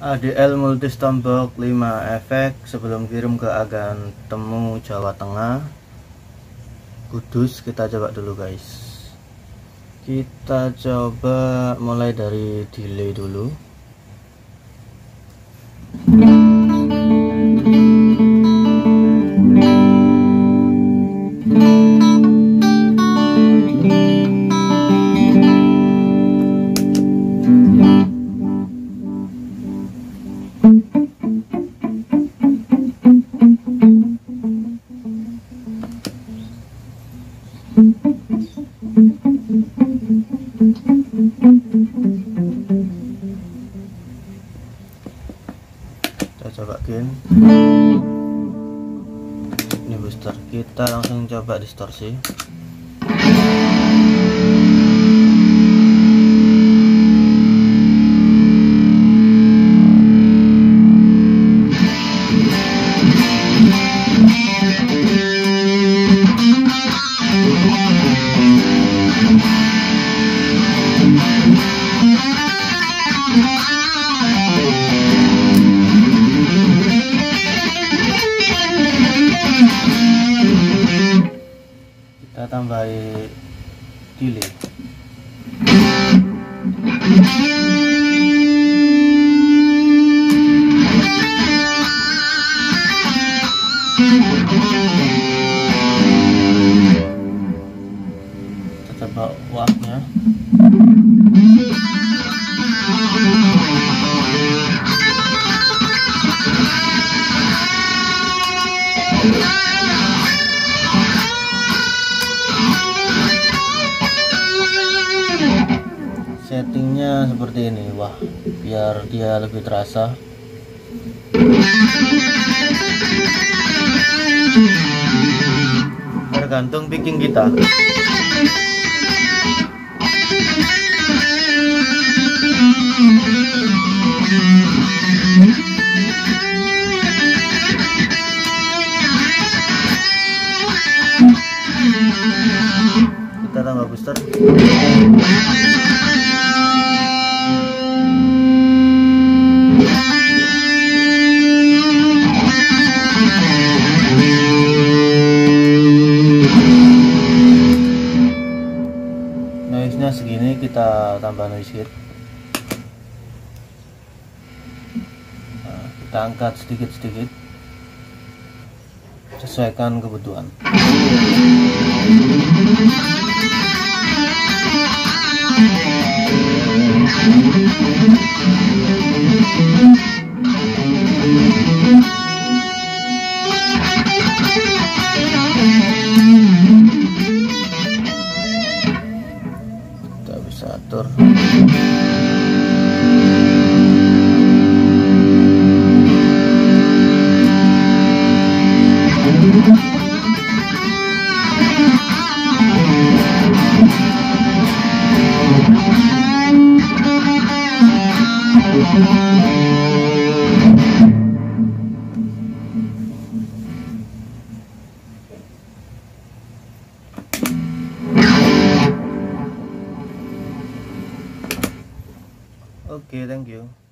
ADL Multistombok 5 efek sebelum kirim ke agen temu Jawa Tengah Kudus. Kita coba dulu guys, kita coba mulai dari delay dulu. Kita coba gain, ini booster, kita langsung coba distorsi. Kita tambahi delay. Kita coba wattnya. Settingnya seperti ini, wah, biar dia lebih terasa. Tergantung picking kita. Kita tambah booster. Noise-nya segini, kita tambah noise gate. Nah, kita angkat sedikit-sedikit, sesuaikan kebutuhan. Kita bisa atur. Okay, thank you.